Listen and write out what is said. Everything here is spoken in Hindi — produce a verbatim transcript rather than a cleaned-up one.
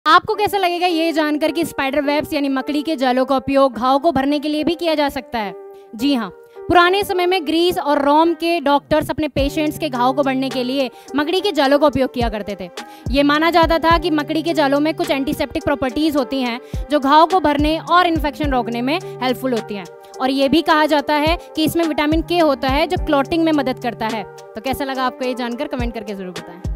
आपको कैसा लगेगा ये जानकर कि स्पाइडर वेब्स यानी मकड़ी के जालों का उपयोग घाव को भरने के लिए भी किया जा सकता है? जी हाँ, पुराने समय में ग्रीस और रोम के डॉक्टर्स अपने पेशेंट्स के घाव को भरने के लिए मकड़ी के जालों का उपयोग किया करते थे। ये माना जाता था कि मकड़ी के जालों में कुछ एंटीसेप्टिक प्रॉपर्टीज होती हैं जो घाव को भरने और इन्फेक्शन रोकने में हेल्पफुल होती हैं। और ये भी कहा जाता है कि इसमें विटामिन के होता है जो क्लॉटिंग में मदद करता है। तो कैसा लगा आपको ये जानकर कमेंट करके जरूर बताएं।